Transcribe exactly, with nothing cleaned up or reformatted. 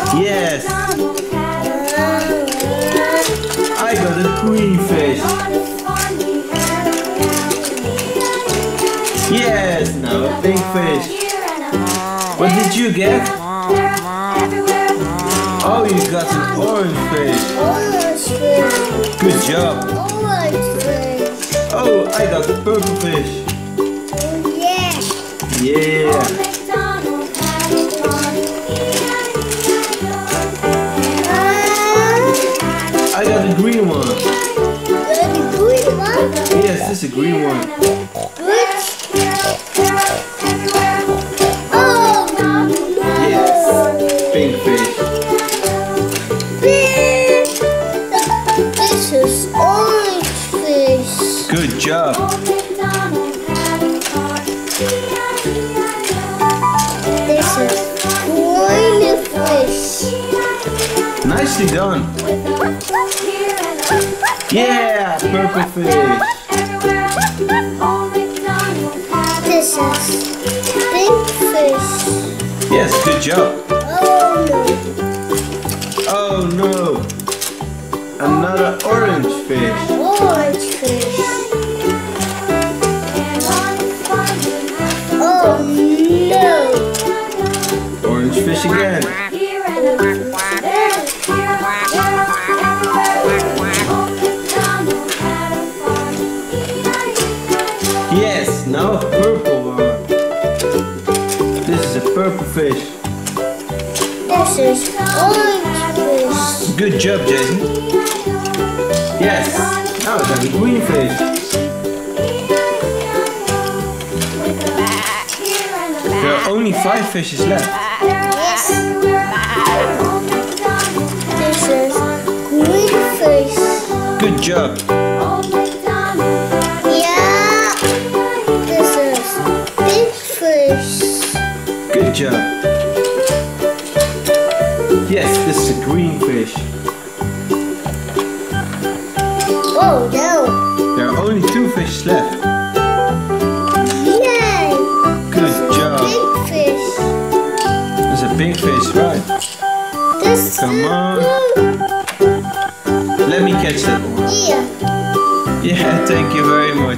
Yes. I got a green fish. Yes, now a pink fish. What did you get? Oh, you got an orange fish. Orange fish. Good job. Orange fish. Oh, I got a purple fish. Yeah. Yeah. I got a green one. The green one? Yes, this is a green one. Which? Oh! Yes, pink fish. Pink. This is orange fish. Good job. This is green fish. Nicely done. Yeah, purple fish. This is pink fish. Yes, good job. Oh no. Oh no. Another orange fish. Orange fish. Oh no. Orange fish again. Yes, now a purple one. This is a purple fish. This is orange fish. Good job, Jason. Yes, now I got a green fish. There are only five fishes left. Yes. This is green fish. Good job. Yeah. This is pink fish. Good job. Yes, this is a green fish. Oh no. There are only two fishes left. Yay. Good job. Pink fish. There's a pink fish, right? This Come on. Let me catch that one. Yeah. Yeah, thank you very much.